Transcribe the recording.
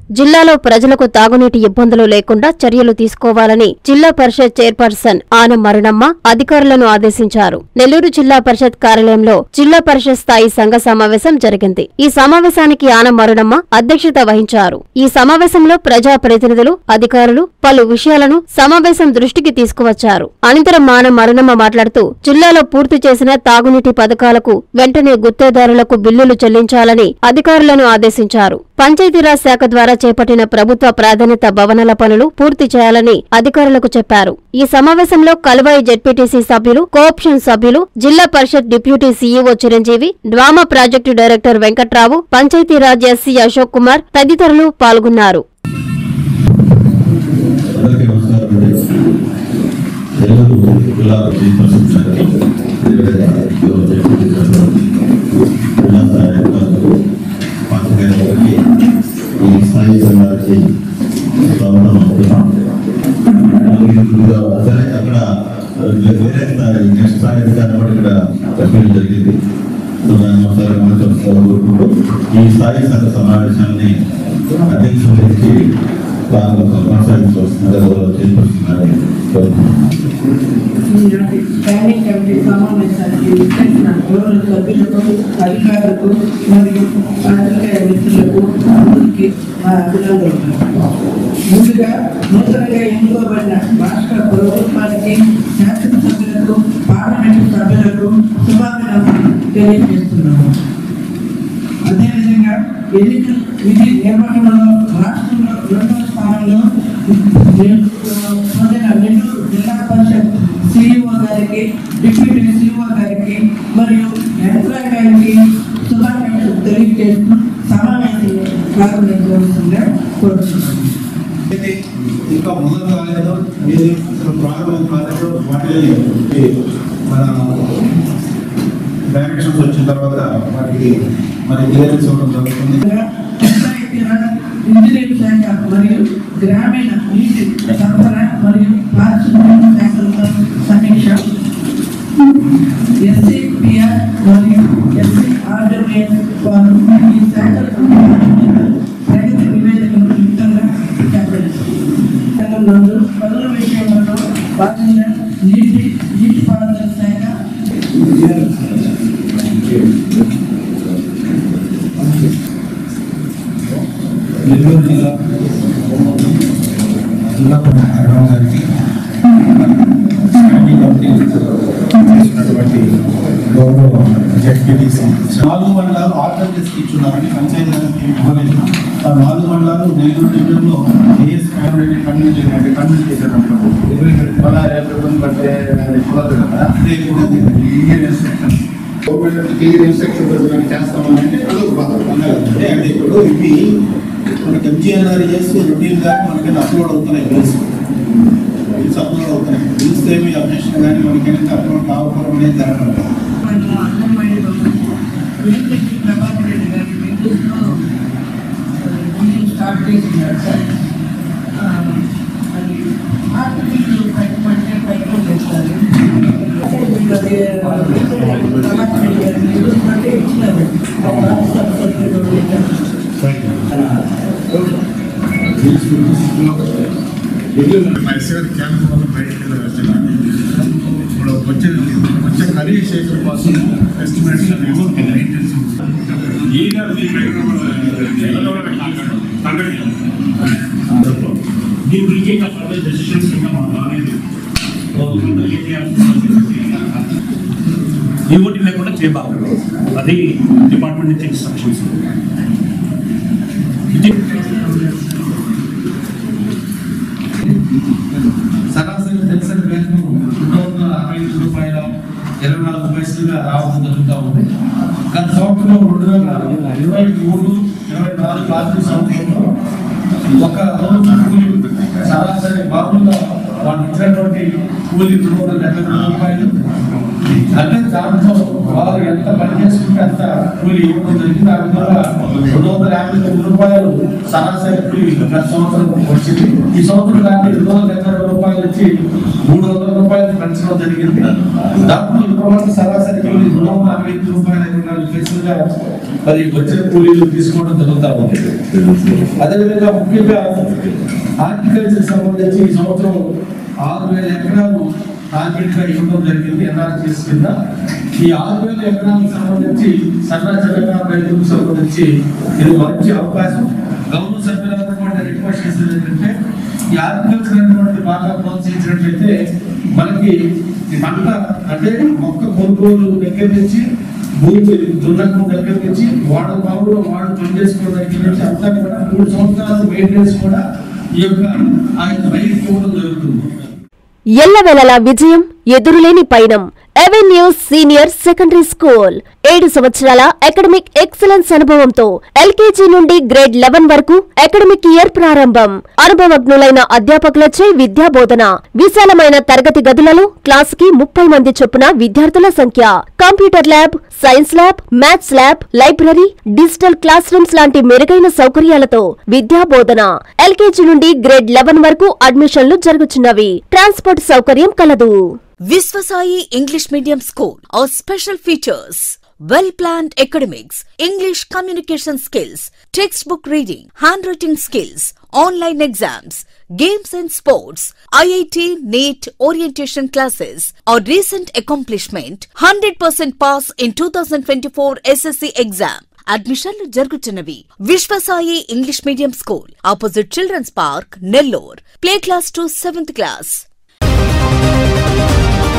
జిల్లాలో ప్రజలకు తాగునీటి ఇబ్బందులు లేకుండా చర్యలు తీసుకోవాలని జిల్లా పరిషత్ చైర్పర్సన్ ఆనం మరుణమ్మ అధికారులను ఆదేశించారు. నెల్లూరు జిల్లా పరిషత్ కార్యాలయంలో జిల్లా పరిషత్ స్థాయి సంఘ సమావేశం జరిగింది. ఈ సమావేశానికి ఆనం మరుణమ్మ అధ్యక్షత వహించారు. ఈ సమావేశంలో ప్రజా ప్రతినిధులు, అధికారులు పలు విషయాలను సమావేశం దృష్టికి తీసుకువచ్చారు. అనంతరం ఆనం మరుణమ్మ మాట్లాడుతూ జిల్లాలో పూర్తి చేసిన తాగునీటి పథకాలకు వెంటనే గుత్తేదారులకు బిల్లులు చెల్లించాలని అధికారులను ఆదేశించారు. పంచాయతీరాజ్ శాఖ ద్వారా చేపట్టిన ప్రభుత్వ ప్రాధాన్యత భవనాల పనులు పూర్తి చేయాలని అధికారులకు చెప్పారు. ఈ సమావేశంలో కలువాయి జెడ్పీటీసీ సభ్యులు, కోఆప్షన్ సభ్యులు, జిల్లా పరిషత్ deputy CEO Chiranjeevi, DWAMA project director Venkatrao, Panchayati Raj SC Ashok Kumar తదితరులు పాల్గొన్నారు. జరిగింది. ఈ స్థాయి సంఘ సమావేశాన్ని అధ్యక్షుడికి కొనసాగించవలసిందిగా చేపడుతున్నారని స్టాండింగ్ కమిటీ సమావేశానికి విచ్చేసిన గౌరవ సభ్యులకు, అధికారులకు మరియు పాత్రికేయ మిత్రులకు అందరికీ మా అభినందనలు. ముందుగా నూతనంగా ఎన్నుకోబడిన రాష్ట్ర ప్రభుత్వానికి, శాసనసభ్యులకు, పార్లమెంటు సభ్యులకు శుభాకాంక్షలు తెలియజేస్తున్నాము. అదేవిధంగా ఎన్నికల విధి నిర్వహణలో రాష్ట్రంలో 2వ స్థానంలో పొందిన నెల్లూరు జిల్లా పరిషత్ సీఈఓ గారికి, డిప్యూటీ సీఈఓ గారికి మరియు యంత్రాంగానికి శుభాకాంక్షలు తెలియజేస్తూ సమావేశాన్ని ప్రారంభించవలసిందిగా కోరుతున్నాను. ఇంకా మొదలు కాలేదు, మీరు ప్రారంభం కాలేదు, వాటి మన డైరెక్షన్స్ వచ్చిన తర్వాత వాటికి మరి క్లియరెన్స్ ఇవ్వడం జరుగుతుంది. ఇంజనీరింగ్ శాఖ మరియు గ్రామీణ నీటి సరఫరా మరియు పారిశుద్ధ్య శాఖలతో సమీక్ష, ఎస్సీపీఆర్ మరియు ఎస్సీఆర్డబ్ల్యూఎస్ వారు ఈ శాఖలకు ప్రగతి నివేదికను క్లుప్తంగా చెప్పారు. పనుల విషయంలో భాగంగా నీటిపారుదల శాఖ నెల్లూరు జిల్లా గారికి చేసినటువంటి గౌరవ జడ్పీటీసీ 4 మండలాలు ఆర్గనైజ్ ఇచ్చున్నారని పంచాయతీ ఇవ్వలేదు. ఆ 4 మండలాలు నెల్లూరు డివిజన్లో ఏఎస్ కన్వీన్ చేసేటప్పుడు క్లియర్ ఇన్స్ట్రక్షన్ చేస్తామని అంటే ఇప్పుడు ఇవి మనకి ఎంజీఎన్ఆర్ చేసి రొటీన్ గా మనకి అప్లోడ్ అవుతున్నాయి. బిల్స్ అప్లోడ్ అవుతున్నాయి. బిల్స్ ఏమి అప్డేషన్ కానీ మనకి అప్లోడ్ కావడం అనేది జరగదు. స్టార్ట్ చేసినారు సార్. వచ్చే ఖరీదు సేకరణ కోసం ఎస్టిమేట్స్ ఈఓటీ లేకుండా చేయబాలి. అది డిపార్ట్మెంట్ నుంచి ఇన్స్ట్రక్షన్స్. సరాసరి తెలిసిన వేతనం 265 రూపాయల 24 పైసలుగా రావడం జరుగుతూ ఉంది. గత సంవత్సరం 2023-24 ఆర్థిక సంవత్సరంలో ఒక రోజు సరాసరి మామూలుగా వాళ్ళు ఇచ్చినటువంటి కూలి 270 రూపాయలు. అంటే దాంట్లో వారు ఎంత పని చేసుకుంటే అంత కూలి ఇవ్వడం జరిగింది. దాని ద్వారా 259 రూపాయలు సరాసరి కూలి గత సంవత్సరం వచ్చింది. ఈ సంవత్సరం దాన్ని 270 రూపాయలు ఇచ్చి 300 రూపాయలు పెంచడం జరిగింది. దాంట్లో ఇప్పటివరకు సరాసరి కూలి 245 రూపాయలు 24 పైసలుగా మరి వచ్చిన కూలీలు తీసుకోవడం జరుగుతూ ఉంది. అదేవిధంగా ముఖ్యంగా హార్టికల్చర్ సంబంధించి ఈ సంవత్సరం 6,000 ఎకరాలు టార్గెట్ గా ఇవ్వడం జరిగింది ఎన్ఆర్జీఎస్ కింద. ఈ 6,000 ఎకరాలకు సంబంధించి సన్న చిన్నకారు రైతులకు సంబంధించి ఇది మంచి అవకాశం. గవర్నమెంట్ సభ్యులందరూ రిక్వెస్ట్ చేసేది ఏంటంటే ఈ హార్టికల్చర్ అనేటువంటి బాగా ప్రోత్సహించినట్లయితే మనకి పంట అంటే మొక్క కొనుగోలు దగ్గర నుంచి భూమి దున్నకం దగ్గర నుంచి వాడు బాబులో వాడు పని చేసుకోవడం దగ్గర నుంచి అంతా కూడా 3 సంవత్సరాలు మెయింటెనెన్స్ కూడా ఈ యొక్క ఆ యొక్క రైతుకి ఇవ్వడం జరుగుతుంది. ఎల్లవేళలా విజయం, ఎదురులేని పయనం. అవెన్యూస్ సీనియర్ సెకండరీ స్కూల్ 7 సంవత్సరాల అకాడమిక్ ఎక్సలెన్స్ అనుభవంతో ఎల్కేజీ నుండి గ్రేడ్ 11 వరకు అకాడమిక్ ఇయర్ ప్రారంభం. అనుభవజ్ఞులైన అధ్యాపకులచే విద్యా బోధన. విశాలమైన తరగతి గదులలో క్లాసుకి 30 మంది చొప్పున విద్యార్థుల సంఖ్య. Computer lab, science lab, maths lab, library, digital classrooms లాంటి మెరుగైన సౌకర్యాలతో విద్యా బోధన. ఎల్కేజీ నుండి గ్రేడ్ 11 వరకు అడ్మిషన్లు జరుగుతున్నవి. ట్రాన్స్పోర్ట్ సౌకర్యం కలదు. Viswasai English Medium School. Our special features: well-planned academics, English communication skills, textbook reading, handwriting skills, online exams, games and sports, IIT, NEET orientation classes. Our recent accomplishment: 100% pass in 2024 SSC exam. అడ్మిషన్లు జరుగుతున్నవి. Vishwasai English medium school, opposite children's park, Nellore. Play class to 7th class.